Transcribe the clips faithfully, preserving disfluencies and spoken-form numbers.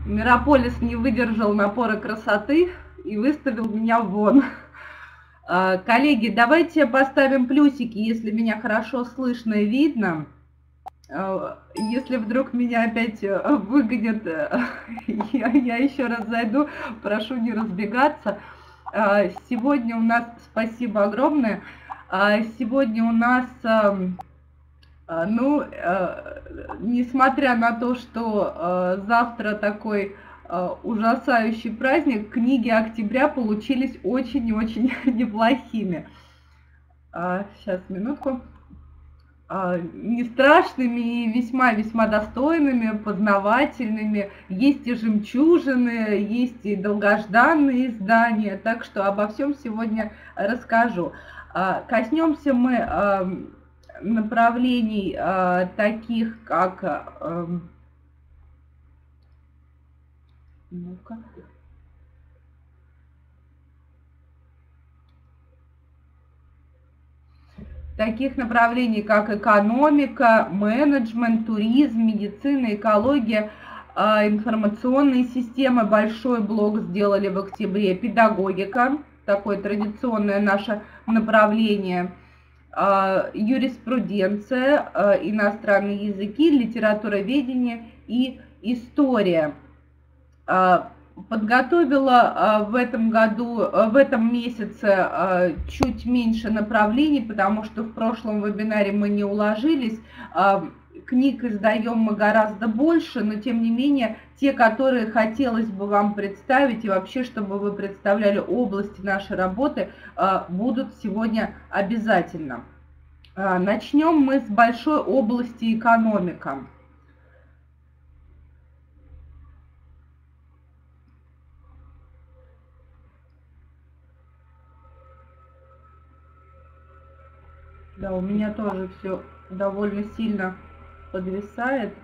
Мирополис не выдержал напора красоты и выставил меня вон. Коллеги, давайте поставим плюсики, если меня хорошо слышно и видно. Если вдруг меня опять выгонят, я, я еще раз зайду, прошу не разбегаться. Сегодня у нас, спасибо огромное, сегодня у нас, ну, несмотря на то, что завтра такой ужасающий праздник, книги октября получились очень и очень неплохими. Сейчас, минутку. Не страшными и весьма-весьма достойными, познавательными. Есть и жемчужины, есть и долгожданные издания, так что обо всем сегодня расскажу. Коснемся мы направлений таких, как... Ну-ка. Таких направлений, как экономика, менеджмент, туризм, медицина, экология, информационные системы. Большой блок сделали в октябре. Педагогика, такое традиционное наше направление. Юриспруденция, иностранные языки, литературоведение и история. Подготовила в этом году, в этом месяце чуть меньше направлений, потому что в прошлом вебинаре мы не уложились. Книг издаем мы гораздо больше, но тем не менее, те, которые хотелось бы вам представить и вообще, чтобы вы представляли области нашей работы, будут сегодня обязательно. Начнем мы с большой области экономика. Да, у меня тоже все довольно сильно подвисает.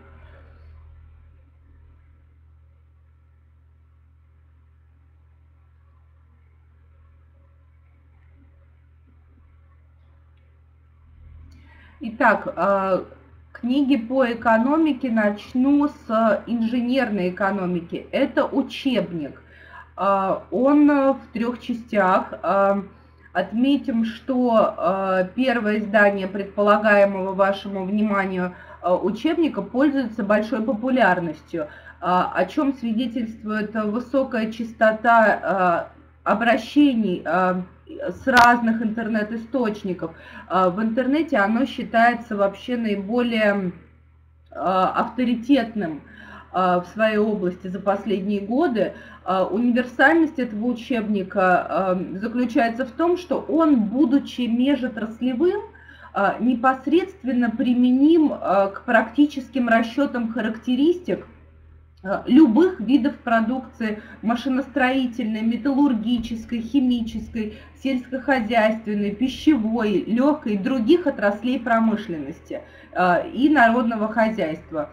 Итак, книги по экономике, начну с инженерной экономики. Это учебник. Он в трех частях. Отметим, что первое издание предполагаемого вашему вниманию учебника пользуется большой популярностью, о чем свидетельствует высокая частота обращений с разных интернет-источников. В интернете оно считается вообще наиболее авторитетным в своей области за последние годы. Универсальность этого учебника заключается в том, что он, будучи межотраслевым, непосредственно применим к практическим расчетам характеристик любых видов продукции: машиностроительной, металлургической, химической, сельскохозяйственной, пищевой, легкой и других отраслей промышленности и народного хозяйства.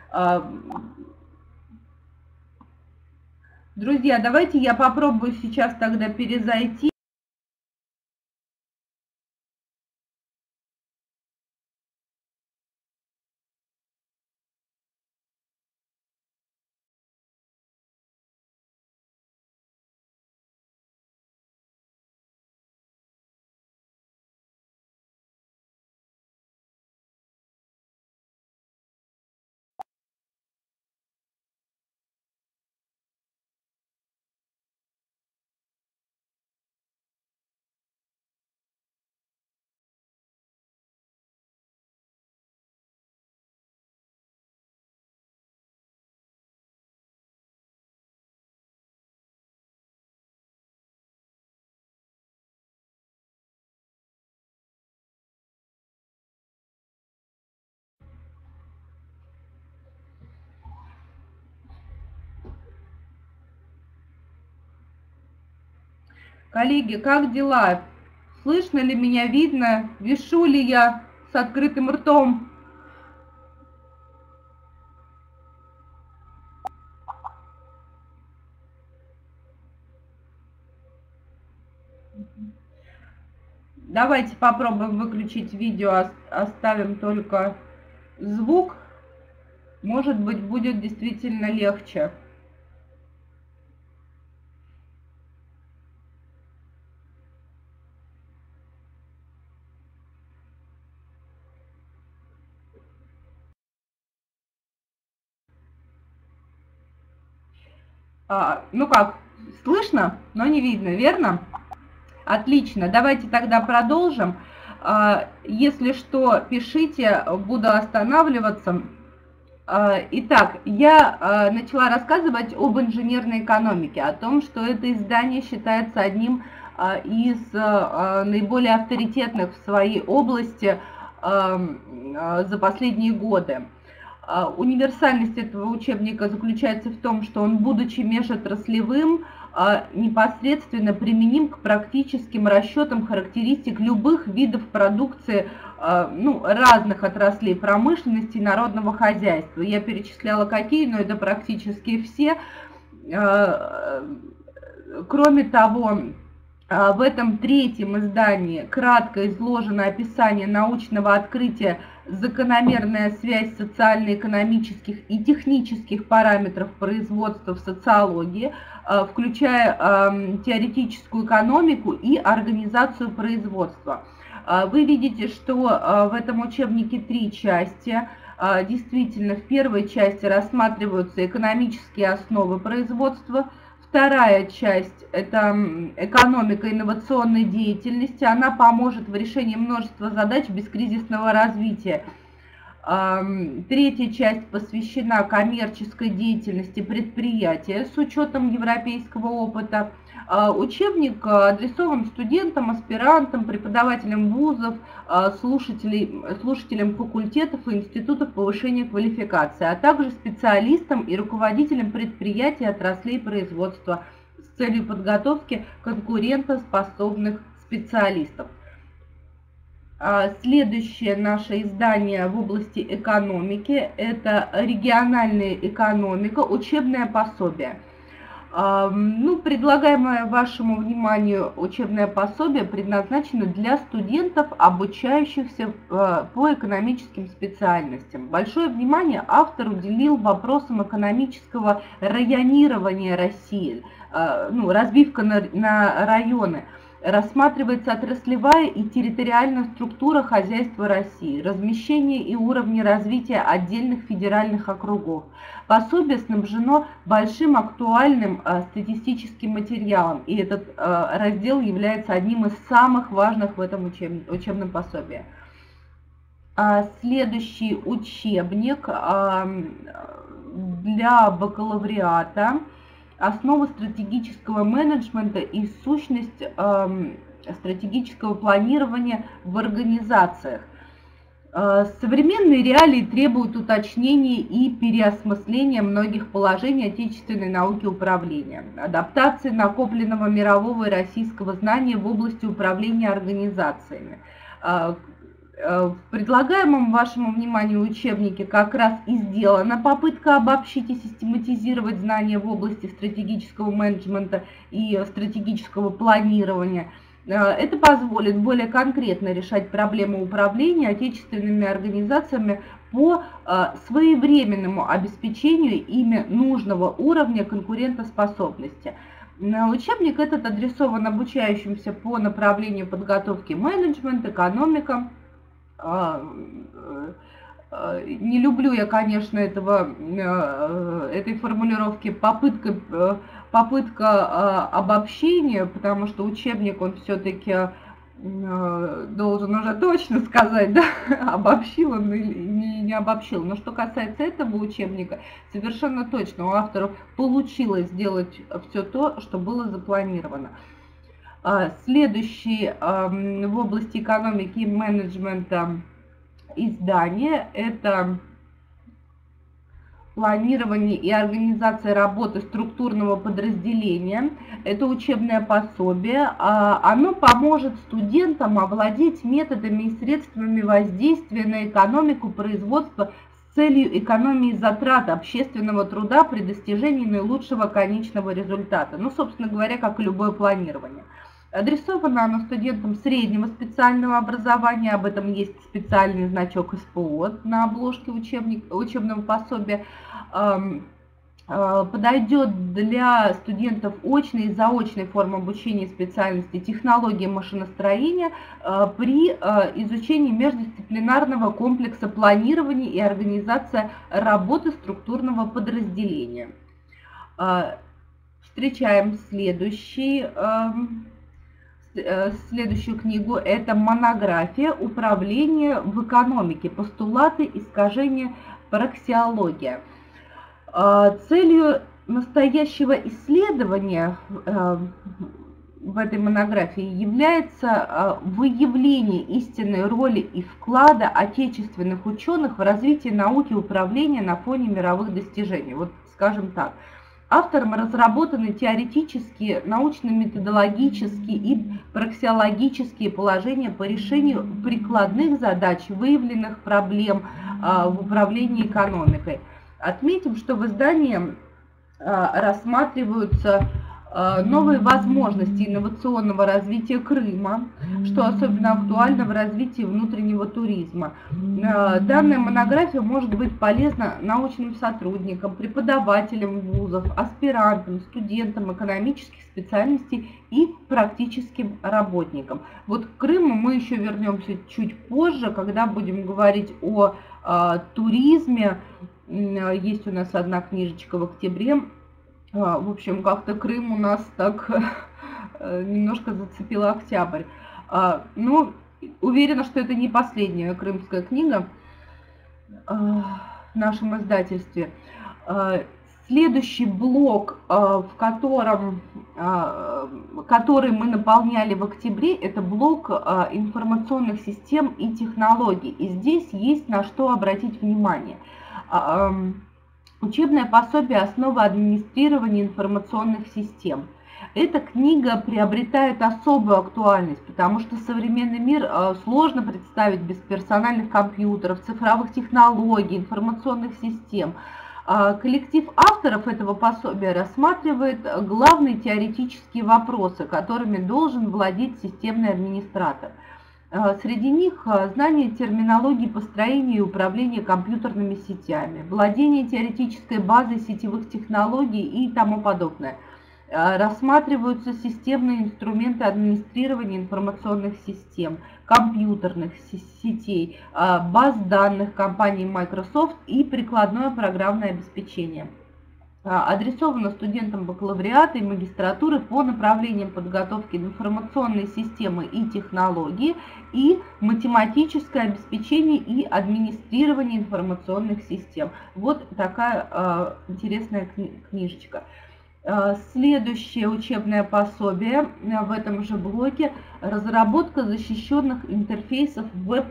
Друзья, давайте я попробую сейчас тогда перезайти. Коллеги, как дела? Слышно ли меня, видно? Вишу ли я с открытым ртом? Давайте попробуем выключить видео, оставим только звук. Может быть, будет действительно легче. А, ну как, слышно, но не видно, верно? Отлично, давайте тогда продолжим. А, если что, пишите, буду останавливаться. А, итак, я а, начала рассказывать об инженерной экономике, о том, что это издание считается одним а, из а, наиболее авторитетных в своей области а, а, за последние годы. А, Универсальность этого учебника заключается в том, что он, будучи межотраслевым, а, непосредственно применим к практическим расчетам характеристик любых видов продукции, а, ну, разных отраслей промышленности и народного хозяйства. Я перечисляла какие, но это практически все. А, Кроме того, в этом третьем издании кратко изложено описание научного открытия «Закономерная связь социально-экономических и технических параметров производства в социологии», включая теоретическую экономику и организацию производства. Вы видите, что в этом учебнике три части. Действительно, в первой части рассматриваются экономические основы производства. Вторая часть – это экономика инновационной деятельности. Она поможет в решении множества задач бескризисного развития. Третья часть посвящена коммерческой деятельности предприятия с учетом европейского опыта. Учебник адресован студентам, аспирантам, преподавателям вузов, слушателям, слушателям факультетов и институтов повышения квалификации, а также специалистам и руководителям предприятий и отраслей производства с целью подготовки конкурентоспособных специалистов. Следующее наше издание в области экономики – это «Региональная экономика. Учебное пособие». Ну, предлагаемое вашему вниманию учебное пособие предназначено для студентов, обучающихся по экономическим специальностям. Большое внимание автор уделил вопросам экономического районирования России, ну, разбивка на, на районы. Рассматривается отраслевая и территориальная структура хозяйства России, размещение и уровни развития отдельных федеральных округов. Пособие снабжено большим актуальным э, статистическим материалом, и этот э, раздел является одним из самых важных в этом учеб... учебном пособии. А следующий учебник э, для бакалавриата. Основы стратегического менеджмента и сущность э, стратегического планирования в организациях. Э, современные реалии требуют уточнения и переосмысления многих положений отечественной науки управления, адаптации накопленного мирового и российского знания в области управления организациями. Э, В предлагаемом вашему вниманию учебнике как раз и сделана попытка обобщить и систематизировать знания в области стратегического менеджмента и стратегического планирования. Это позволит более конкретно решать проблемы управления отечественными организациями по своевременному обеспечению ими нужного уровня конкурентоспособности. Учебник этот адресован обучающимся по направлению подготовки менеджмент, экономика. Не люблю я, конечно, этого, этой формулировки попытка, попытка обобщения, потому что учебник, он все-таки должен уже точно сказать, да, обобщил он или не, не обобщил. Но что касается этого учебника, совершенно точно у авторов получилось сделать все то, что было запланировано. Следующий в области экономики и менеджмента издание – это планирование и организация работы структурного подразделения. Это учебное пособие. Оно поможет студентам овладеть методами и средствами воздействия на экономику производства с целью экономии затрат общественного труда при достижении наилучшего конечного результата. Ну, собственно говоря, как и любое планирование. Адресовано оно студентам среднего специального образования, об этом есть специальный значок СПО на обложке учебник, учебного пособия. Подойдет для студентов очной и заочной формы обучения специальности технологии машиностроения при изучении междисциплинарного комплекса планирования и организации работы структурного подразделения. Встречаем следующий, следующую книгу. Это монография «Управление в экономике. Постулаты, искажения, праксиология». Целью настоящего исследования в этой монографии является выявление истинной роли и вклада отечественных ученых в развитие науки управления на фоне мировых достижений. Вот скажем так. Автором разработаны теоретические, научно-методологические и праксиологические положения по решению прикладных задач, выявленных проблем в управлении экономикой. Отметим, что в издании рассматриваются новые возможности инновационного развития Крыма, что особенно актуально в развитии внутреннего туризма. Данная монография может быть полезна научным сотрудникам, преподавателям вузов, аспирантам, студентам экономических специальностей и практическим работникам. Вот к Крыму мы еще вернемся чуть позже, когда будем говорить о туризме. Есть у нас одна книжечка в октябре. В общем, как-то Крым у нас так немножко зацепила октябрь. Но уверена, что это не последняя крымская книга в нашем издательстве. Следующий блок, в котором, который мы наполняли в октябре, это блок информационных систем и технологий. И здесь есть на что обратить внимание. Учебное пособие «Основы администрирования информационных систем». Эта книга приобретает особую актуальность, потому что современный мир сложно представить без персональных компьютеров, цифровых технологий, информационных систем. Коллектив авторов этого пособия рассматривает главные теоретические вопросы, которыми должен владеть системный администратор. Среди них знание терминологии построения и управления компьютерными сетями, владение теоретической базой сетевых технологий и тому подобное. Рассматриваются системные инструменты администрирования информационных систем, компьютерных сетей, баз данных компании Microsoft и прикладное программное обеспечение. Адресовано студентам бакалавриата и магистратуры по направлениям подготовки информационной системы и технологии и математическое обеспечение и администрирование информационных систем. Вот такая э, интересная кни книжечка. Э, следующее учебное пособие в этом же блоке – разработка защищенных интерфейсов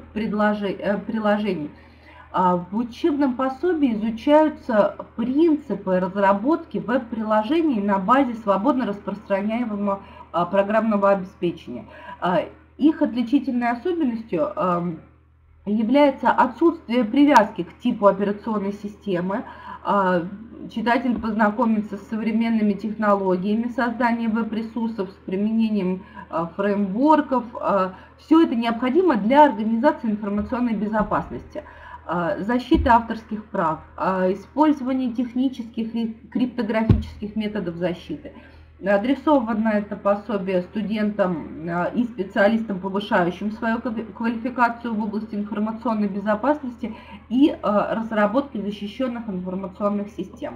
веб-приложений. В учебном пособии изучаются принципы разработки веб-приложений на базе свободно распространяемого программного обеспечения. Их отличительной особенностью является отсутствие привязки к типу операционной системы. Читатель познакомится с современными технологиями создания веб-ресурсов, с применением фреймворков. Все это необходимо для организации информационной безопасности. Защита авторских прав, использование технических и криптографических методов защиты. Адресовано это пособие студентам и специалистам, повышающим свою квалификацию в области информационной безопасности и разработки защищенных информационных систем.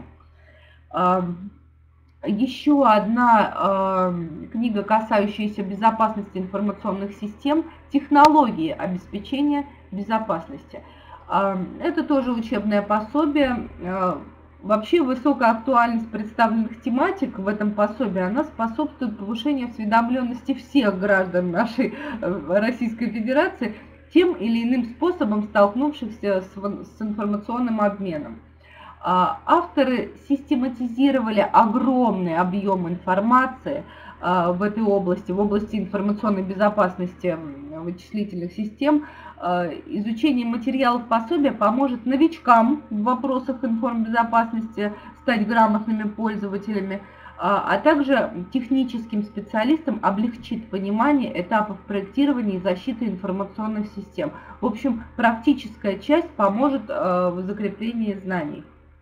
Еще одна книга, касающаяся безопасности информационных систем, «Технологии обеспечения безопасности». Это тоже учебное пособие. Вообще высокая актуальность представленных тематик в этом пособии, она способствует повышению осведомленности всех граждан нашей Российской Федерации тем или иным способом столкнувшихся с информационным обменом. Авторы систематизировали огромный объем информации в этой области, в области информационной безопасности вычислительных систем. Изучение материалов пособия поможет новичкам в вопросах информбезопасности стать грамотными пользователями, а также техническим специалистам облегчит понимание этапов проектирования и защиты информационных систем. В общем, практическая часть поможет в закреплении знаний.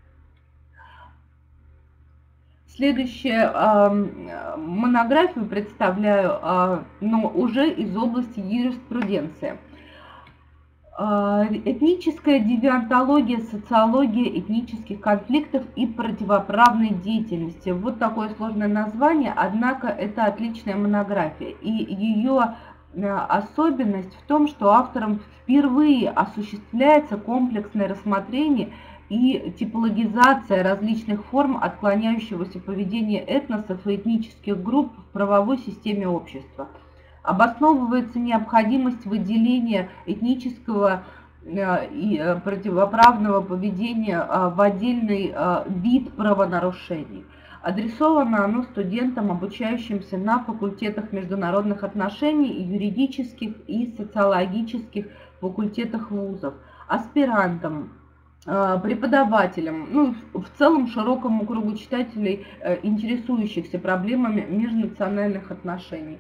Следующую э, монографию представляю, э, но уже из области юриспруденции. Этническая девиантология, социология этнических конфликтов и противоправной деятельности. Вот такое сложное название, однако это отличная монография. И ее особенность в том, что автором впервые осуществляется комплексное рассмотрение и типологизация различных форм отклоняющегося поведения этносов и этнических групп в правовой системе общества. Обосновывается необходимость выделения этнического и противоправного поведения в отдельный вид правонарушений. Адресовано оно студентам, обучающимся на факультетах международных отношений и юридических и социологических факультетах вузов, аспирантам, преподавателям, ну, в целом широкому кругу читателей, интересующихся проблемами межнациональных отношений.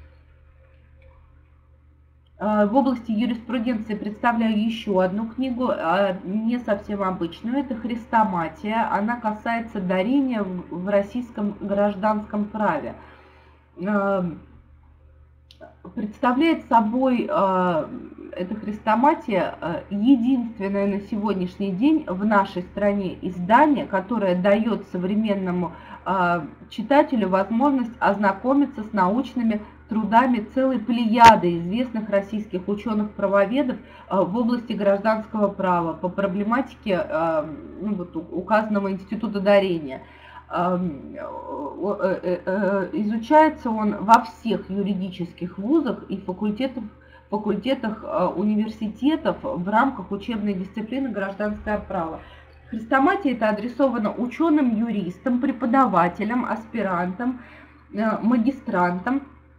В области юриспруденции представляю еще одну книгу, не совсем обычную, это «Хрестоматия». Она касается дарения в российском гражданском праве. Представляет собой эта хрестоматия единственное на сегодняшний день в нашей стране издание, которое дает современному читателю возможность ознакомиться с научными трудами целой плеяды известных российских ученых-правоведов в области гражданского права по проблематике, ну, вот, указанного института дарения. Изучается он во всех юридических вузах и факультетах, факультетах университетов в рамках учебной дисциплины гражданское право. Хрестоматия это адресовано ученым-юристам, преподавателям, аспирантам, магистрантам.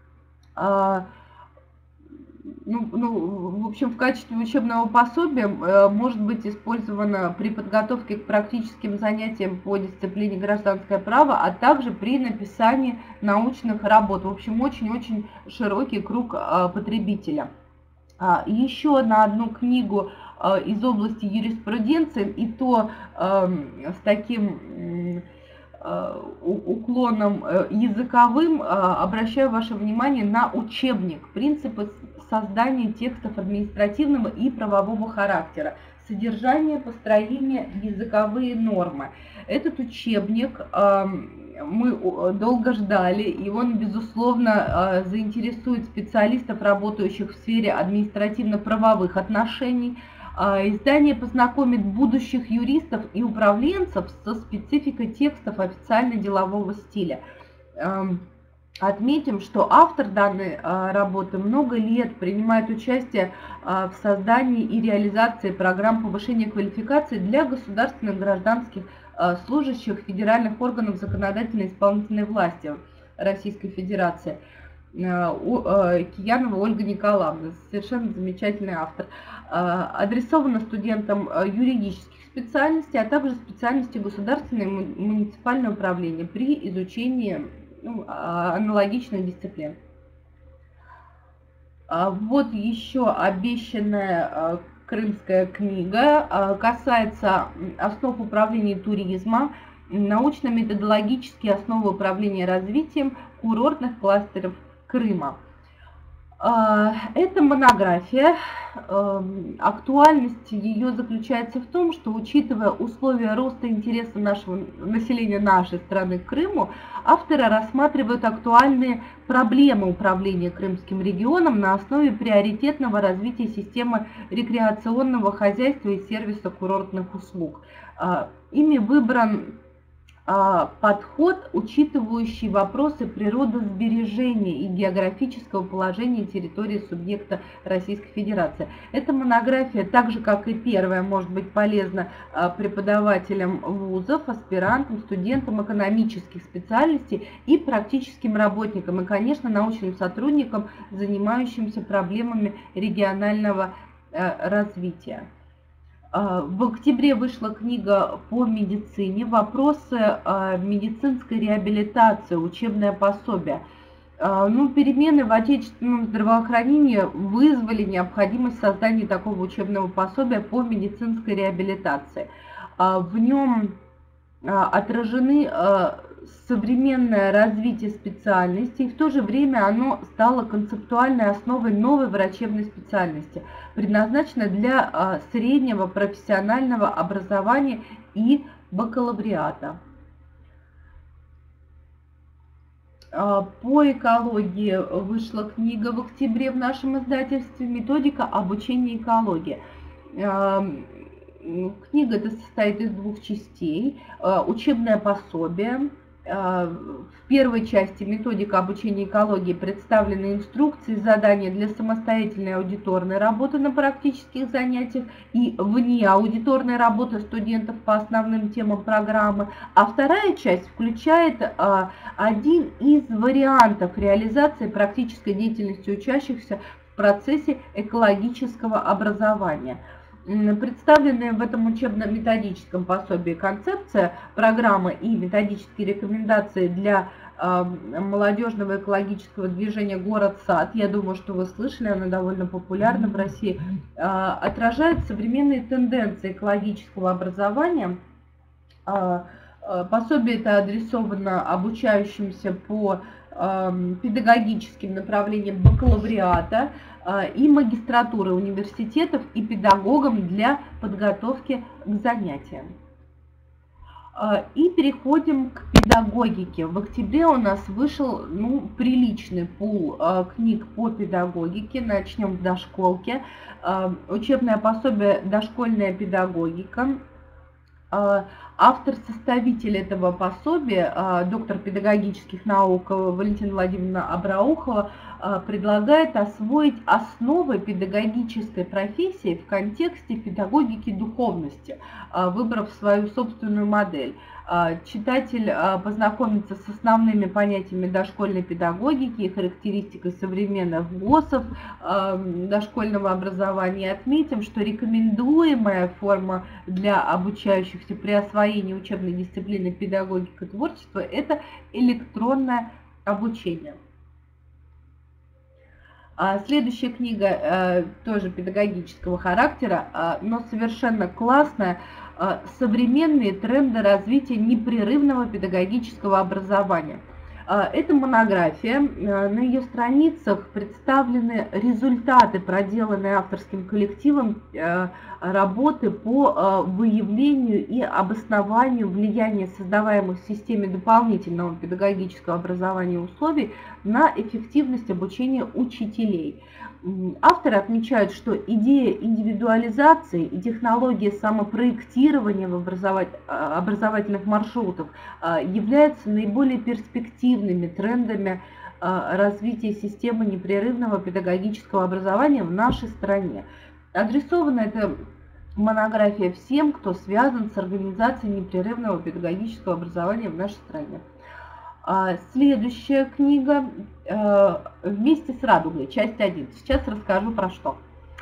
Ну, ну, в общем, в качестве учебного пособия может быть использовано при подготовке к практическим занятиям по дисциплине гражданское право, а также при написании научных работ. В общем, очень-очень широкий круг потребителя. Еще на одну книгу из области юриспруденции, и то с таким уклоном языковым, обращаю ваше внимание на учебник «Принципы создания текстов административного и правового характера. Содержание, построение, языковые нормы». Этот учебник мы долго ждали, и он, безусловно, заинтересует специалистов, работающих в сфере административно-правовых отношений. Издание познакомит будущих юристов и управленцев со спецификой текстов официально-делового стиля. Отметим, что автор данной работы много лет принимает участие в создании и реализации программ повышения квалификации для государственных гражданских служащих федеральных органов законодательной и исполнительной власти Российской Федерации. Киянова Ольга Николаевна, совершенно замечательный автор. Адресовано студентам юридических специальностей, а также специальности государственного и муниципального управления при изучении, ну, аналогичных дисциплин. Вот еще обещанная крымская книга, касается основ управления туризма, научно-методологические основы управления развитием курортных кластеров Крыма. Это монография. Актуальность ее заключается в том, что, учитывая условия роста интереса нашего населения нашей страны к Крыму, авторы рассматривают актуальные проблемы управления Крымским регионом на основе приоритетного развития системы рекреационного хозяйства и сервиса курортных услуг. Ими выбран подход, учитывающий вопросы природосбережения и географического положения территории субъекта Российской Федерации. Эта монография, так же как и первая, может быть полезна преподавателям вузов, аспирантам, студентам экономических специальностей и практическим работникам, и, конечно, научным сотрудникам, занимающимся проблемами регионального развития. В октябре вышла книга по медицине «Вопросы медицинской реабилитации. Учебное пособие». Ну, перемены в отечественном здравоохранении вызвали необходимость создания такого учебного пособия по медицинской реабилитации. В нем отражены современное развитие специальности, и в то же время оно стало концептуальной основой новой врачебной специальности, предназначенной для среднего профессионального образования и бакалавриата. По экологии вышла книга в октябре в нашем издательстве «Методика обучения экологии». Книга эта состоит из двух частей. Учебное пособие. В первой части «Методика обучения экологии» представлены инструкции, задания для самостоятельной аудиторной работы на практических занятиях и вне аудиторной работы студентов по основным темам программы. А вторая часть включает один из вариантов реализации практической деятельности учащихся в процессе экологического образования. Представленные в этом учебно-методическом пособии концепция, программы и методические рекомендации для э, молодежного экологического движения «Город-сад», я думаю, что вы слышали, она довольно популярна в России, э, отражает современные тенденции экологического образования. Э, э, пособие это адресовано обучающимся по э, педагогическим направлениям бакалавриата и магистратуры университетов и педагогам для подготовки к занятиям. И переходим к педагогике. В октябре у нас вышел ну, приличный пул книг по педагогике. Начнем с дошколки. Учебное пособие «Дошкольная педагогика». Автор-составитель этого пособия, доктор педагогических наук Валентина Владимировна Абраухова, предлагает освоить основы педагогической профессии в контексте педагогики духовности, выбрав свою собственную модель. Читатель познакомится с основными понятиями дошкольной педагогики и характеристикой современных ВОСов дошкольного образования. Отметим, что рекомендуемая форма для обучающихся при освоении учебной дисциплины педагогика и творчество – это электронное обучение. Следующая книга тоже педагогического характера, но совершенно классная. «Современные тренды развития непрерывного педагогического образования». Это монография. На ее страницах представлены результаты, проделанные авторским коллективом работы по выявлению и обоснованию влияния создаваемых в системе дополнительного педагогического образования условий на эффективность обучения учителей. Авторы отмечают, что идея индивидуализации и технология самопроектирования в образовательных маршрутах являются наиболее перспективными трендами развития системы непрерывного педагогического образования в нашей стране. Адресована эта монография всем, кто связан с организацией непрерывного педагогического образования в нашей стране. Следующая книга «Вместе с радугой», часть один. Сейчас расскажу про что.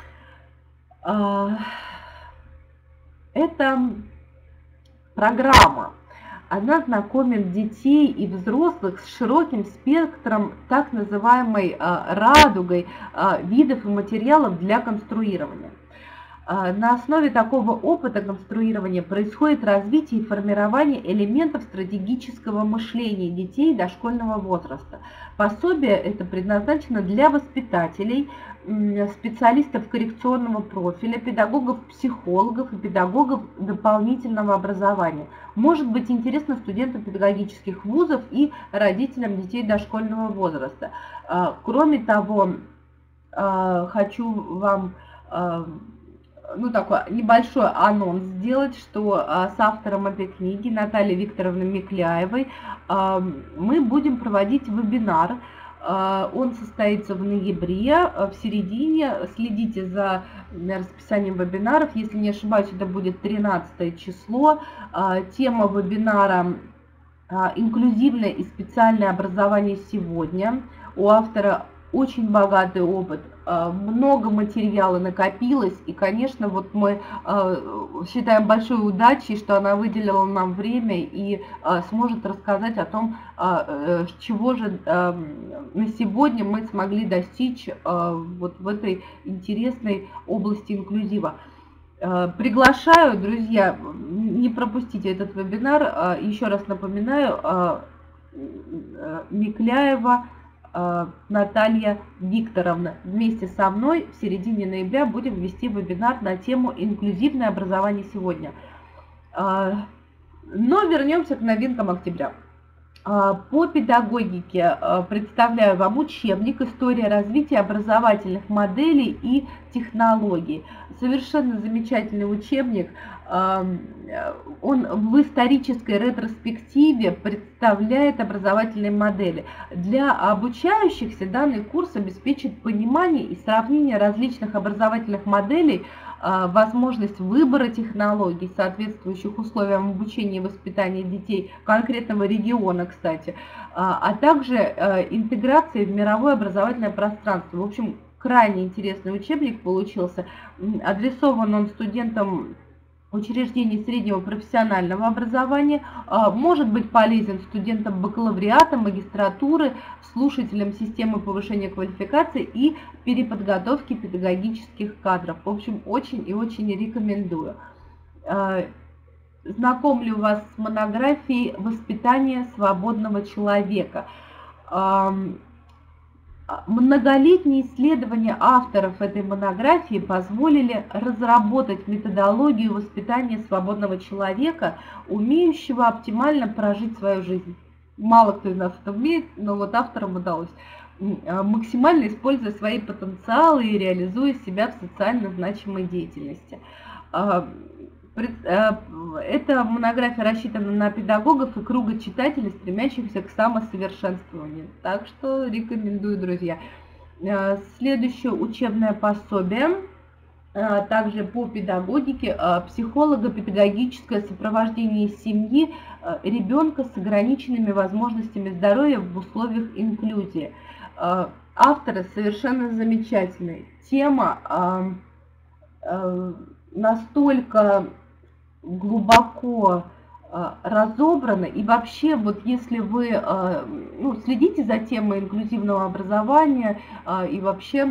Это программа. Она знакомит детей и взрослых с широким спектром так называемой радугой видов и материалов для конструирования. На основе такого опыта конструирования происходит развитие и формирование элементов стратегического мышления детей дошкольного возраста. Пособие это предназначено для воспитателей, специалистов коррекционного профиля, педагогов-психологов и педагогов дополнительного образования. Может быть интересно студентам педагогических вузов и родителям детей дошкольного возраста. Кроме того, хочу вам ну, такой небольшой анонс сделать, что а, с автором этой книги Натальей Викторовной Микляевой а, мы будем проводить вебинар. А, он состоится в ноябре, а, в середине. Следите за расписанием вебинаров. Если не ошибаюсь, это будет тринадцатое число. А, тема вебинара а, «Инклюзивное и специальное образование сегодня». У автора очень богатый опыт, много материала накопилось, и, конечно, вот мы считаем большой удачей, что она выделила нам время и сможет рассказать о том, чего же на сегодня мы смогли достичь вот в этой интересной области инклюзива. Приглашаю, друзья, не пропустите этот вебинар. Еще раз напоминаю, Микляева Наталья Викторовна. Вместе со мной в середине ноября будем вести вебинар на тему «Инклюзивное образование сегодня». Но вернемся к новинкам октября. По педагогике представляю вам учебник «История развития образовательных моделей и технологий». Совершенно замечательный учебник. Он в исторической ретроспективе представляет образовательные модели. Для обучающихся данный курс обеспечит понимание и сравнение различных образовательных моделей, возможность выбора технологий, соответствующих условиям обучения и воспитания детей конкретного региона, кстати, а также интеграции в мировое образовательное пространство. В общем, крайне интересный учебник получился. Адресован он студентам учреждений среднего профессионального образования, может быть полезен студентам бакалавриата, магистратуры, слушателям системы повышения квалификации и переподготовки педагогических кадров. В общем, очень и очень рекомендую. Знакомлю вас с монографией «Воспитание свободного человека». Многолетние исследования авторов этой монографии позволили разработать методологию воспитания свободного человека, умеющего оптимально прожить свою жизнь. Мало кто из нас это умеет, но вот авторам удалось. Максимально используя свои потенциалы и реализуя себя в социально значимой деятельности. Эта монография рассчитана на педагогов и круга читателей, стремящихся к самосовершенствованию. Так что рекомендую, друзья. Следующее учебное пособие, также по педагогике, психолого-педагогическое сопровождение семьи ребенка с ограниченными возможностями здоровья в условиях инклюзии. Авторы совершенно замечательные. Тема настолько глубоко э, разобрано, и вообще вот если вы э, ну, следите за темой инклюзивного образования э, и вообще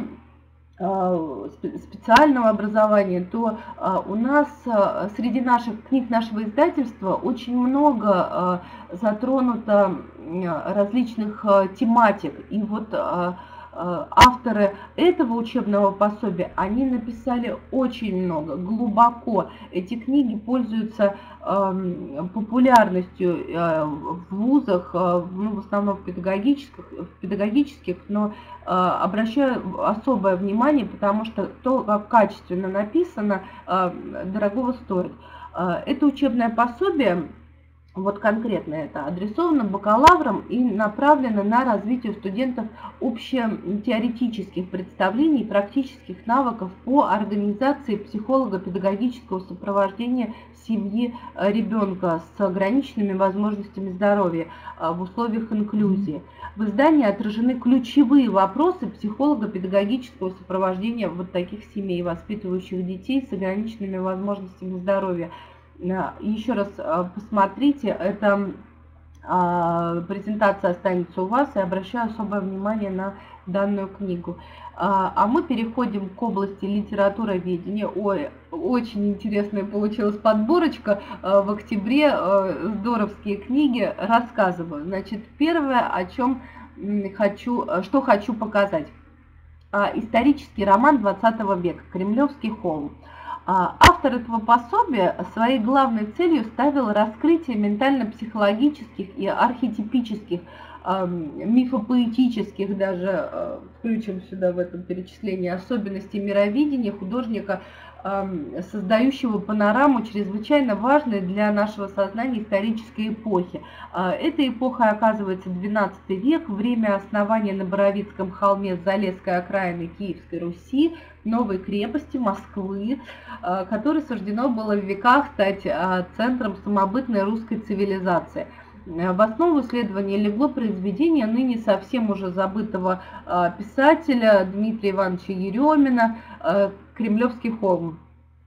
э, специального образования, то э, у нас э, среди наших книг нашего издательства очень много э, затронуто э, различных э, тематик, и вот э, авторы этого учебного пособия, они написали очень много, глубоко. Эти книги пользуются э, популярностью э, в вузах, э, ну, в основном в педагогических, в педагогических, но э, обращаю особое внимание, потому что то, как качественно написано, э, дорогого стоит. Э, это учебное пособие, вот конкретно это, адресовано бакалаврам и направлено на развитие у студентов общетеоретических представлений и практических навыков по организации психолого-педагогического сопровождения семьи ребенка с ограниченными возможностями здоровья в условиях инклюзии. В издании отражены ключевые вопросы психолого-педагогического сопровождения вот таких семей, воспитывающих детей с ограниченными возможностями здоровья. Еще раз посмотрите, эта презентация останется у вас, и обращаю особое внимание на данную книгу. А мы переходим к области литературоведения. Ой, очень интересная получилась подборочка. В октябре здоровские книги рассказываю. Значит, первое, о чем хочу, что хочу показать. Исторический роман двадцатого века «Кремлевский холм». Автор этого пособия своей главной целью ставил раскрытие ментально-психологических и архетипических, мифопоэтических, даже включим сюда в этом перечислении, особенностей мировидения художника, создающего панораму чрезвычайно важной для нашего сознания исторической эпохи. Эта эпоха, оказывается, двенадцатый век, время основания на Боровицком холме Залесской окраины Киевской Руси, новой крепости Москвы, которой суждено было в веках стать центром самобытной русской цивилизации. В основу исследования легло произведение ныне совсем уже забытого писателя Дмитрия Ивановича Еремина «Кремлевский холм».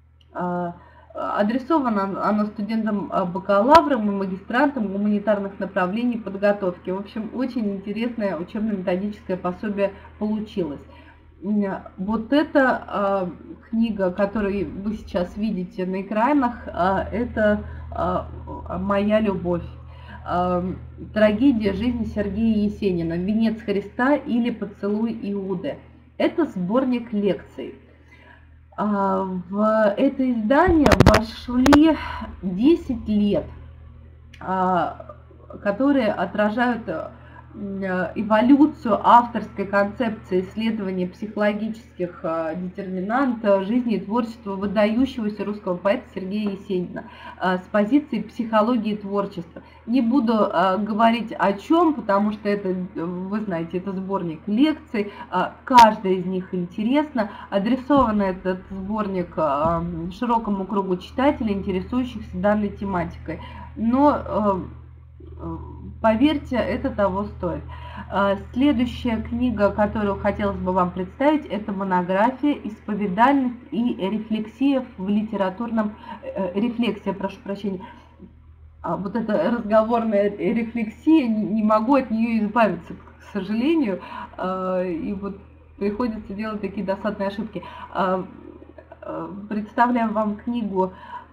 Адресовано оно студентам бакалаврам и магистрантам гуманитарных направлений подготовки. В общем, очень интересное учебно-методическое пособие получилось. Вот эта э, книга, которую вы сейчас видите на экранах, э, это э, «Моя любовь». Э, Трагедия жизни Сергея Есенина, «Венец Христа» или «Поцелуй Иуды». Это сборник лекций. Э, в это издание вошли десять лет, э, которые отражают эволюцию авторской концепции исследования психологических детерминант жизни и творчества выдающегося русского поэта Сергея Есенина с позиции психологии творчества. Не буду говорить о чем, потому что это, вы знаете, это сборник лекций, каждая из них интересна. Адресован этот сборник широкому кругу читателей, интересующихся данной тематикой. Но поверьте, это того стоит. Следующая книга, которую хотелось бы вам представить, это монография «Исповедальность и рефлексия в литературном...» Рефлексия, прошу прощения. Вот эта разговорная рефлексия, не могу от нее избавиться, к сожалению. И вот приходится делать такие досадные ошибки. Представляю вам книгу,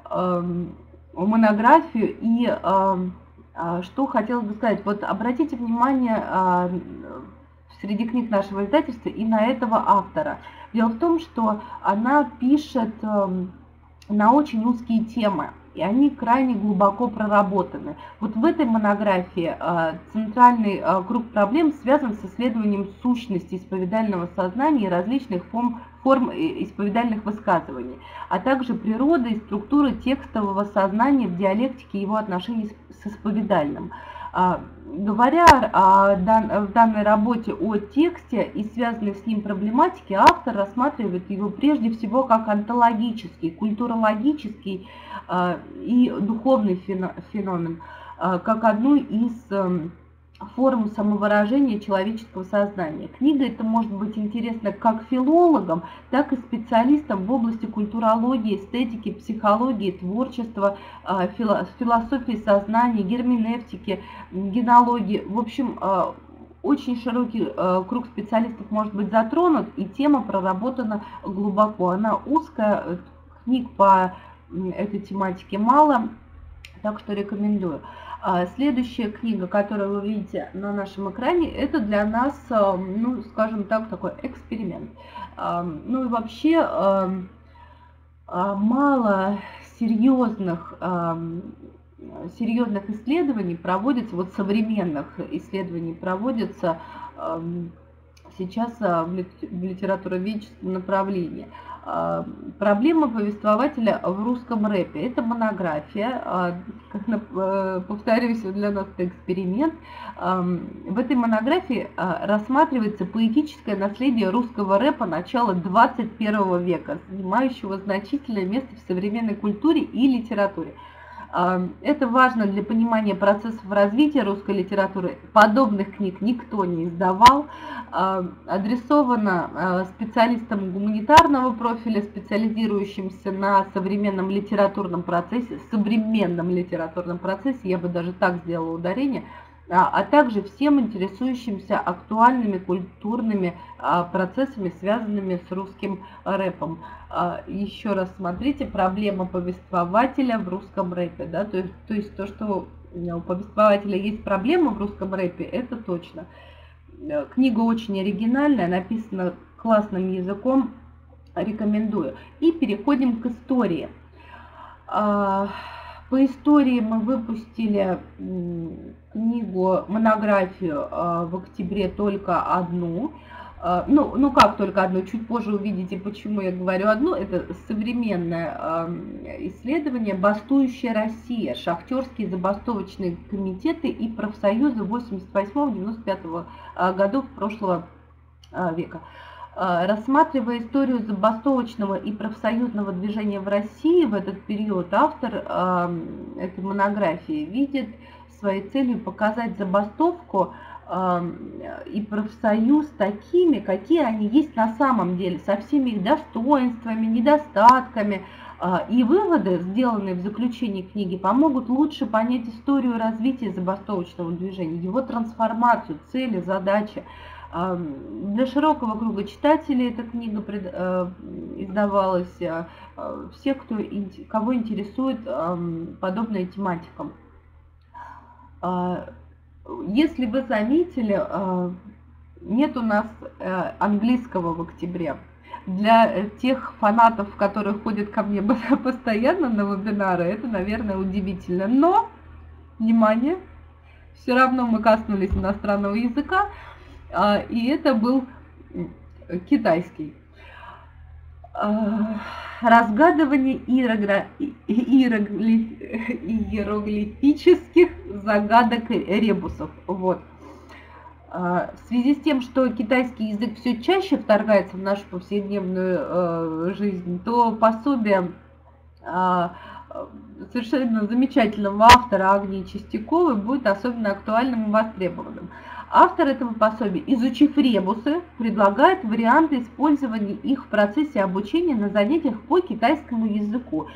монографию и... Что хотелось бы сказать, вот обратите внимание а, среди книг нашего издательства и на этого автора. Дело в том, что она пишет а, на очень узкие темы, и они крайне глубоко проработаны. Вот в этой монографии а, центральный а, круг проблем связан с исследованием сущности исповедального сознания и различных форм, форм исповедальных высказываний, а также природы и структуры текстового сознания в диалектике его отношений с исповедальным. А, говоря о, дан, в данной работе о тексте и связанной с ним проблематике, автор рассматривает его прежде всего как онтологический, культурологический а, и духовный феномен, а, как одну из а, форм самовыражения человеческого сознания. Книга эта может быть интересна как филологам, так и специалистам в области культурологии, эстетики, психологии, творчества, философии сознания, герменевтики, генеалогии. В общем, очень широкий круг специалистов может быть затронут, и тема проработана глубоко. Она узкая, книг по этой тематике мало, так что рекомендую. Следующая книга, которую вы видите на нашем экране, это для нас, ну, скажем так, такой эксперимент. Ну и вообще мало серьезных, серьезных исследований проводится, вот современных исследований проводится сейчас в литературоведческом направлении. Проблема повествователя в русском рэпе. Это монография, повторюсь, для нас это эксперимент. В этой монографии рассматривается поэтическое наследие русского рэпа начала двадцать первого века, занимающего значительное место в современной культуре и литературе. Это важно для понимания процессов развития русской литературы. Подобных книг никто не издавал. Адресовано специалистам гуманитарного профиля, специализирующимся на современном литературном процессе, современном литературном процессе, я бы даже так сделала ударение, а также всем интересующимся актуальными культурными процессами, связанными с русским рэпом. Еще раз смотрите, проблема повествователя в русском рэпе. Да? То есть, то есть то, что у повествователя есть проблема в русском рэпе, это точно. Книга очень оригинальная, написана классным языком, рекомендую. И переходим к истории. По истории мы выпустили книгу, монографию в октябре только одну. Ну, ну как только одну, чуть позже увидите, почему я говорю одну. Это современное исследование «Бастующая Россия. Шахтерские забастовочные комитеты и профсоюзы восемьдесят восьмого — девяносто пятого годов прошлого века». Рассматривая историю забастовочного и профсоюзного движения в России в этот период, автор этой монографии видит своей целью показать забастовку и профсоюз такими, какие они есть на самом деле, со всеми их достоинствами, недостатками. И выводы, сделанные в заключении книги, помогут лучше понять историю развития забастовочного движения, его трансформацию, цели, задачи. Для широкого круга читателей эта книга издавалась, всех, кто, кого интересует подобная тематика. Если вы заметили, нет у нас английского в октябре. Для тех фанатов, которые ходят ко мне постоянно на вебинары, это, наверное, удивительно. Но, внимание, все равно мы коснулись иностранного языка, и это был китайский. Разгадывание иероглифических загадок ребусов. Вот. В связи с тем, что китайский язык все чаще вторгается в нашу повседневную жизнь, то пособие совершенно замечательного автора Агнии Чистяковой будет особенно актуальным и востребованным. Автор этого пособия, изучив ребусы, предлагает варианты использования их в процессе обучения на занятиях по китайскому языку.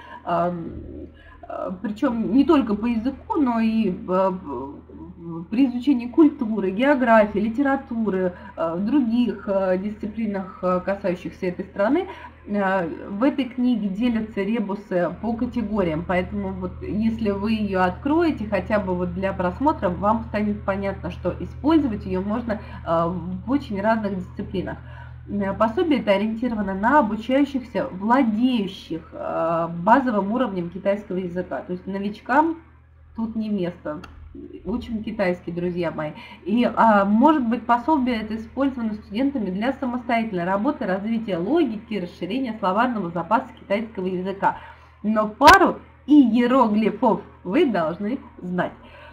Причем не только по языку, но и при изучении культуры, географии, литературы, других дисциплинах, касающихся этой страны. В этой книге делятся ребусы по категориям, поэтому вот если вы ее откроете, хотя бы вот для просмотра, вам станет понятно, что использовать ее можно в очень разных дисциплинах. Пособие это ориентировано на обучающихся, владеющих базовым уровнем китайского языка, то есть новичкам тут не место. Учим китайский, друзья мои. И а, может быть пособие это использовано студентами для самостоятельной работы, развития логики, расширения словарного запаса китайского языка. Но пару иероглифов вы должны знать.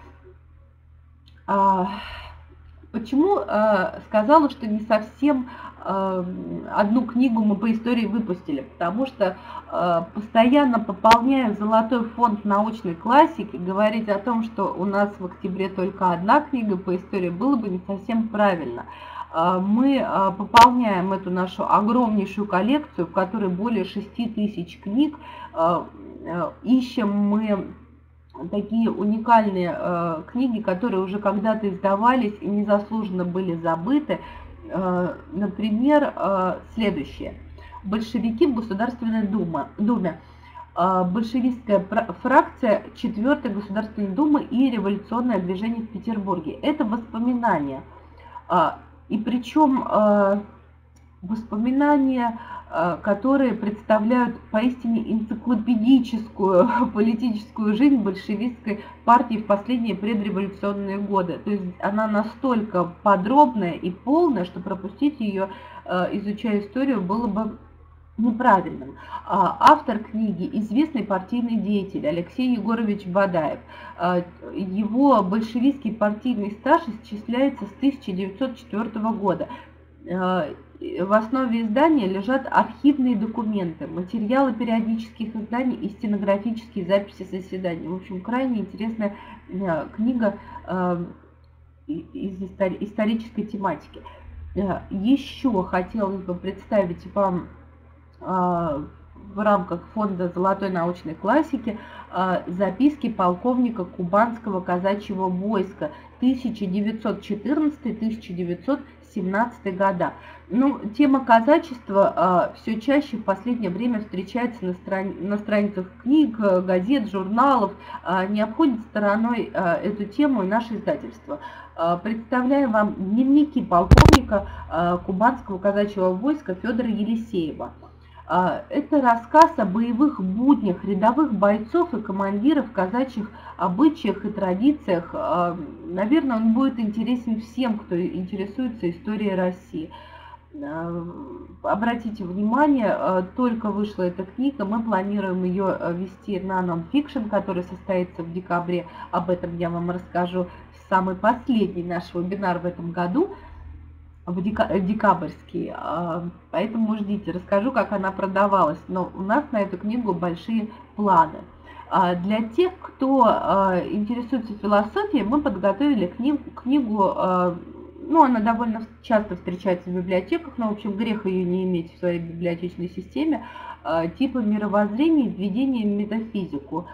А, почему а, сказала, что не совсем а, одну книгу мы по истории выпустили? Потому что а, постоянно пополняя золотой фонд научной классики, говорить о том, что у нас в октябре только одна книга по истории, было бы не совсем правильно. А, мы а, пополняем эту нашу огромнейшую коллекцию, в которой более шести тысяч книг. А, а, ищем мы такие уникальные э, книги, которые уже когда-то издавались и незаслуженно были забыты. Э, например, э, следующее. Большевики в Государственной Думе. Думе. Э, большевистская фракция четвёртой Государственной Думы и революционное движение в Петербурге. Это воспоминания. Э, и причем э, воспоминания, которые представляют поистине энциклопедическую политическую жизнь большевистской партии в последние предреволюционные годы. То есть она настолько подробная и полная, что пропустить ее, изучая историю, было бы неправильным. Автор книги – известный партийный деятель Алексей Егорович Бадаев. Его большевистский партийный стаж исчисляется с тысяча девятьсот четвёртого года. В основе издания лежат архивные документы, материалы периодических изданий и стенографические записи заседаний. В общем, крайне интересная книга из исторической тематики. Еще хотелось бы представить вам в рамках фонда золотой научной классики записки полковника Кубанского казачьего войска тысяча девятьсот четырнадцатый — тысяча девятьсот семнадцатый года. Ну, тема казачества э, все чаще в последнее время встречается на, страни на страницах книг, газет, журналов. Э, не обходит стороной э, эту тему и наше издательство. Э, представляем вам дневники полковника э, Кубанского казачьего войска Федора Елисеева. Э, это рассказ о боевых буднях рядовых бойцов и командиров, казачьих обычаях и традициях. Э, наверное, он будет интересен всем, кто интересуется историей России. Обратите внимание, только вышла эта книга, мы планируем ее вести на нонфикшн, который состоится в декабре. Об этом я вам расскажу в самый последний наш вебинар в этом году, в декабрьский. Поэтому ждите, расскажу, как она продавалась. Но у нас на эту книгу большие планы. Для тех, кто интересуется философией, мы подготовили книгу, книгу Ну, она довольно часто встречается в библиотеках, но, в общем, грех ее не иметь в своей библиотечной системе. Типы мировоззрения и введение в метафизику.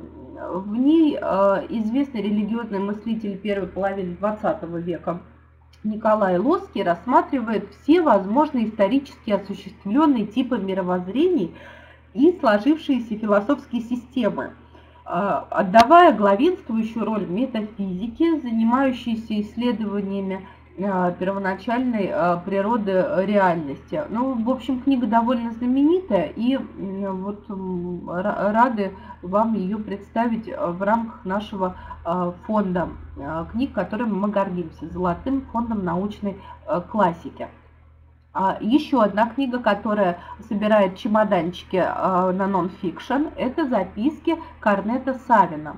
В ней известный религиозный мыслитель первой половины двадцатого века Николай Лоский рассматривает все возможные исторически осуществленные типы мировоззрений и сложившиеся философские системы, отдавая главенствующую роль метафизике, занимающейся исследованиями первоначальной природы реальности. Ну, в общем, книга довольно знаменитая, и вот рады вам ее представить в рамках нашего фонда книг, которым мы гордимся, Золотым фондом научной классики. Еще одна книга, которая собирает чемоданчики на нон-фикшн, это записки Корнета Савина.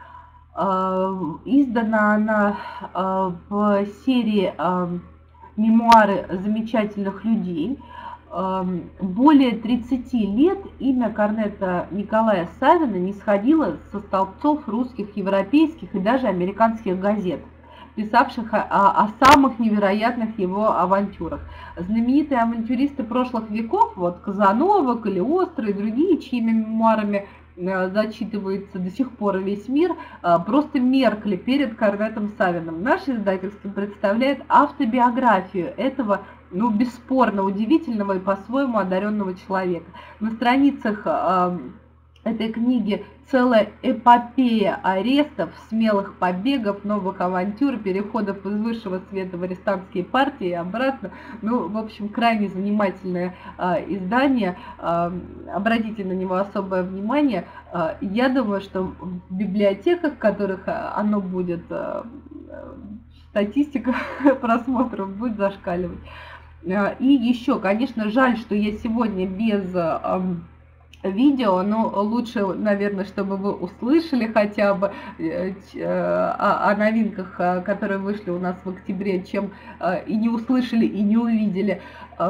Издана она в серии «Мемуары замечательных людей». Более тридцати лет имя Корнета Николая Савина не сходило со столбцов русских, европейских и даже американских газет, писавших о, о самых невероятных его авантюрах. Знаменитые авантюристы прошлых веков, вот Казанова, Калиостро и другие, чьими мемуарами зачитывается до сих пор весь мир, просто меркли перед Корнетом Савиным. Наше издательство представляет автобиографию этого, ну, бесспорно удивительного и по-своему одаренного человека. На страницах этой книги целая эпопея арестов, смелых побегов, новых авантюр, переходов из высшего света в арестантские партии и обратно. Ну, в общем, крайне занимательное э, издание. Э, обратите на него особое внимание. Э, я думаю, что в библиотеках, в которых оно будет, э, статистика просмотров будет зашкаливать. Э, и еще, конечно, жаль, что я сегодня без... Э, видео, но лучше, наверное, чтобы вы услышали хотя бы о новинках, которые вышли у нас в октябре, чем и не услышали, и не увидели.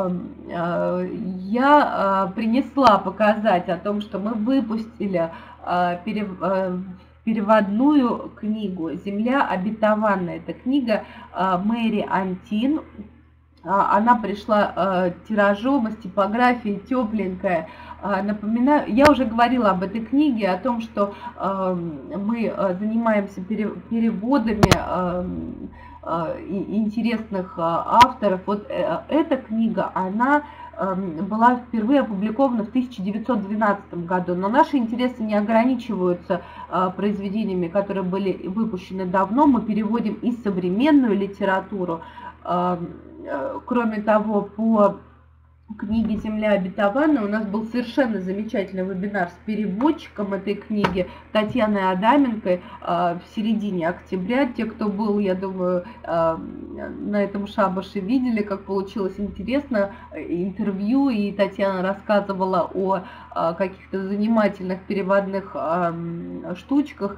Я принесла показать о том, что мы выпустили переводную книгу «Земля обетованная». Это книга Мэри Антин. Она пришла тиражом из типографии, тепленькая. Напоминаю, я уже говорила об этой книге, о том, что мы занимаемся переводами интересных авторов. Вот эта книга, она была впервые опубликована в тысяча девятьсот двенадцатом году, но наши интересы не ограничиваются произведениями, которые были выпущены давно. Мы переводим и современную литературу. Кроме того, по книге «Земля обетованная» у нас был совершенно замечательный вебинар с переводчиком этой книги Татьяной Адаменко в середине октября. Те, кто был, я думаю, на этом шабаше, видели, как получилось интересно интервью, и Татьяна рассказывала о каких-то занимательных переводных штучках.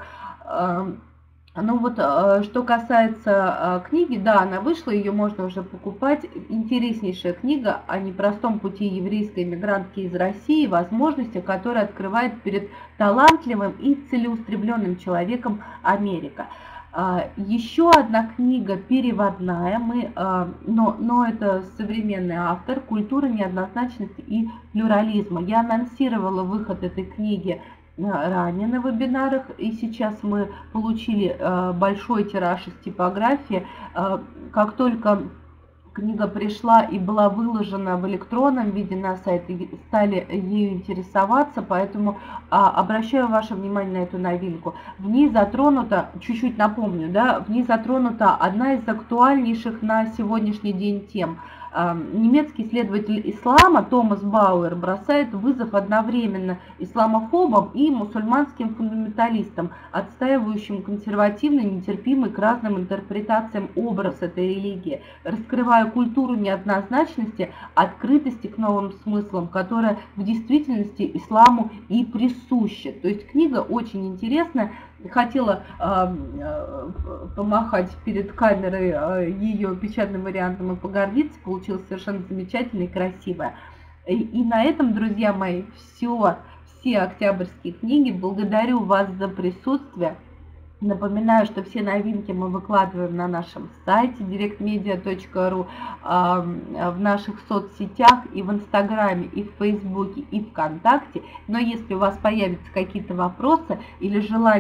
Ну вот, что касается книги, да, она вышла, ее можно уже покупать. Интереснейшая книга о непростом пути еврейской мигрантки из России, возможности, которые открывает перед талантливым и целеустремленным человеком Америка. Еще одна книга переводная, мы, но, но это современный автор, «Культура неоднозначности и плюрализма». Я анонсировала выход этой книги ранее на вебинарах, и сейчас мы получили большой тираж из типографии. Как только книга пришла и была выложена в электронном виде на сайт, стали ею интересоваться, поэтому обращаю ваше внимание на эту новинку. В ней затронута, чуть-чуть напомню, да, в ней затронута одна из актуальнейших на сегодняшний день тем. Немецкий исследователь ислама Томас Бауэр бросает вызов одновременно исламофобам и мусульманским фундаменталистам, отстаивающим консервативный, нетерпимый к разным интерпретациям образ этой религии, раскрывая культуру неоднозначности, открытости к новым смыслам, которая в действительности исламу и присуща. То есть книга очень интересная. Хотела э, помахать перед камерой э, ее печатным вариантом и погордиться. Получилось совершенно замечательно и красиво. И, и на этом, друзья мои, все, все октябрьские книги. Благодарю вас за присутствие. Напоминаю, что все новинки мы выкладываем на нашем сайте директ медиа точка ру, в наших соцсетях, и в Инстаграме, и в Фейсбуке, и ВКонтакте. Но если у вас появятся какие-то вопросы или желание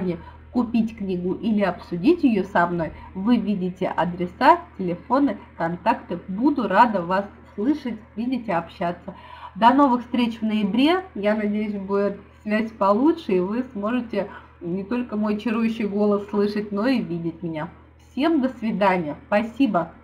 купить книгу или обсудить ее со мной, вы видите адреса, телефоны, контакты. Буду рада вас слышать, видеть и общаться. До новых встреч в ноябре. Я надеюсь, будет связь получше, и вы сможете не только мой чарующий голос слышать, но и видеть меня. Всем до свидания. Спасибо.